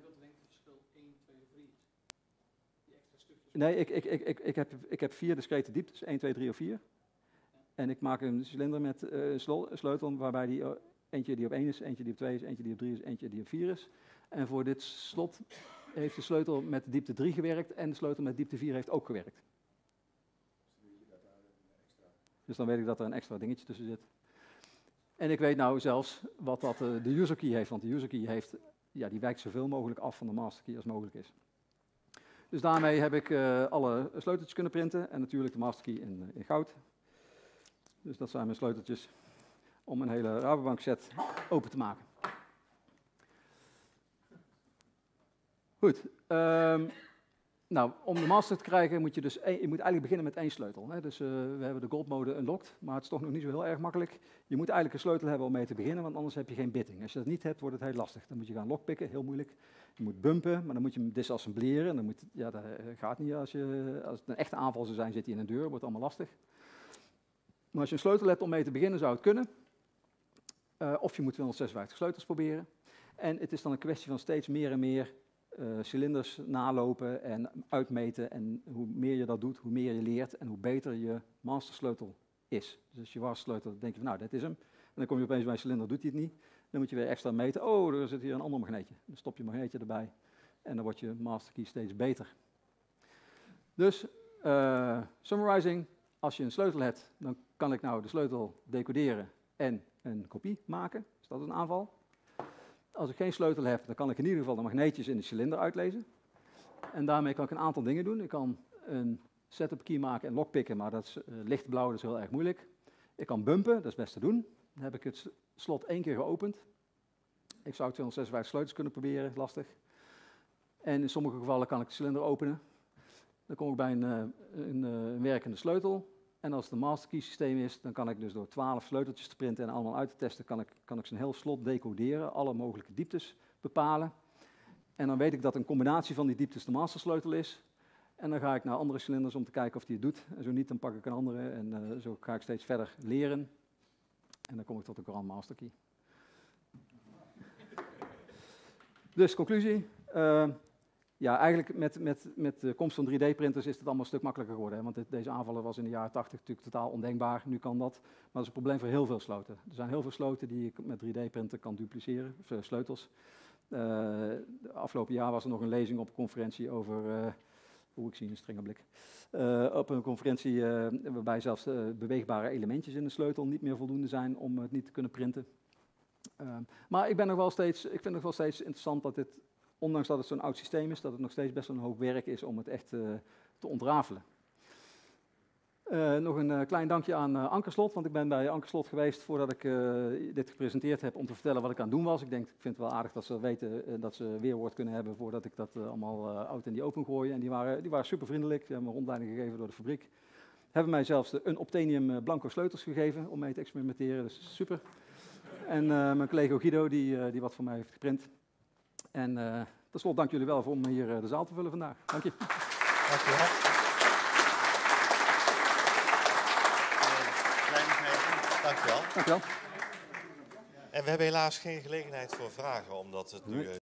Nee, ik, ik, ik, ik, ik, heb, ik heb vier discrete dieptes, één, twee, drie of vier. En ik maak een cilinder met uh, een sleutel waarbij die, uh, eentje die op één is, eentje die op twee is, eentje die op drie is, eentje die op vier is. En voor dit slot heeft de sleutel met diepte drie gewerkt en de sleutel met diepte vier heeft ook gewerkt. Dus dan weet ik dat er een extra dingetje tussen zit. En ik weet nou zelfs wat dat, uh, de user key heeft, want de user key heeft, ja, die wijkt zoveel mogelijk af van de master key als mogelijk is. Dus daarmee heb ik uh, alle sleuteltjes kunnen printen en natuurlijk de masterkey in, in goud. Dus dat zijn mijn sleuteltjes om een hele Rabobank set open te maken. Goed. Um, nou, om de master te krijgen moet je dus een, je moet eigenlijk beginnen met één sleutel. Hè. Dus uh, we hebben de gold mode unlocked, maar het is toch nog niet zo heel erg makkelijk. Je moet eigenlijk een sleutel hebben om mee te beginnen, want anders heb je geen bitting. Als je dat niet hebt, wordt het heel lastig. Dan moet je gaan lockpicken, heel moeilijk. Je moet bumpen, maar dan moet je hem disassembleren. Dan moet, ja, dat gaat niet. Als, je, als het een echte aanval zou zijn, zit hij in een deur, wordt allemaal lastig. Maar als je een sleutel hebt om mee te beginnen, zou het kunnen. Uh, of je moet tweehonderdzesenvijftig sleutels proberen. En het is dan een kwestie van steeds meer en meer uh, cilinders nalopen en uitmeten. En hoe meer je dat doet, hoe meer je leert en hoe beter je mastersleutel is. Dus als je wassleutel, dan denk je van nou, dit is hem. En dan kom je opeens bij een cilinder, doet hij het niet. Dan moet je weer extra meten. Oh, er zit hier een ander magneetje. Dan stop je magneetje erbij. En dan wordt je masterkey steeds beter. Dus, uh, summarizing. Als je een sleutel hebt, dan kan ik nou de sleutel decoderen en een kopie maken. Dus dat is een aanval. Als ik geen sleutel heb, dan kan ik in ieder geval de magneetjes in de cilinder uitlezen. En daarmee kan ik een aantal dingen doen. Ik kan een setup key maken en lockpicken, maar dat is uh, lichtblauw, dat is heel erg moeilijk. Ik kan bumpen, dat is best te doen. Dan heb ik het slot één keer geopend. Ik zou tweehonderdzesenvijftig sleutels kunnen proberen, lastig. En in sommige gevallen kan ik de cilinder openen. Dan kom ik bij een, een, een werkende sleutel. En als het een masterkey systeem is, dan kan ik dus door twaalf sleuteltjes te printen en allemaal uit te testen, kan ik, kan ik zijn heel slot decoderen, alle mogelijke dieptes bepalen. En dan weet ik dat een combinatie van die dieptes de mastersleutel is. En dan ga ik naar andere cilinders om te kijken of die het doet. En zo niet, dan pak ik een andere. En uh, zo ga ik steeds verder leren. En dan kom ik tot de Grand Master Key. Dus, conclusie. Uh, ja, eigenlijk met, met, met de komst van drie D-printers is het allemaal een stuk makkelijker geworden. Hè? Want dit, deze aanvallen was in de jaren tachtig natuurlijk totaal ondenkbaar. Nu kan dat. Maar dat is een probleem voor heel veel sloten. Er zijn heel veel sloten die ik met drie D-printer kan dupliceren. Of uh, sleutels. Uh, de afgelopen jaar was er nog een lezing op een conferentie over... Uh, Oeh, ik zie een strenge blik. Uh, op een conferentie uh, waarbij zelfs uh, beweegbare elementjes in de sleutel niet meer voldoende zijn om het niet te kunnen printen. Uh, maar ik, ben nog wel steeds, ik vind het nog wel steeds interessant dat dit, ondanks dat het zo'n oud systeem is, dat het nog steeds best wel een hoop werk is om het echt uh, te ontrafelen. Uh, nog een uh, klein dankje aan uh, Ankerslot, want ik ben bij Ankerslot geweest voordat ik uh, dit gepresenteerd heb om te vertellen wat ik aan het doen was. Ik denk, ik vind het wel aardig dat ze weten uh, dat ze weerwoord kunnen hebben voordat ik dat uh, allemaal uh, oud in die open gooi. En die waren, die waren super vriendelijk, die hebben me een rondleiding gegeven door de fabriek. Hebben mij zelfs de, een Optenium uh, blanco sleutels gegeven om mee te experimenteren, dus super. En uh, mijn collega Guido, die, uh, die wat voor mij heeft geprint. En uh, tot slot, dank jullie wel voor om hier uh, de zaal te vullen vandaag. Dank je. Dank je wel. Dankjewel. Dankjewel. En we hebben helaas geen gelegenheid voor vragen, omdat het nu...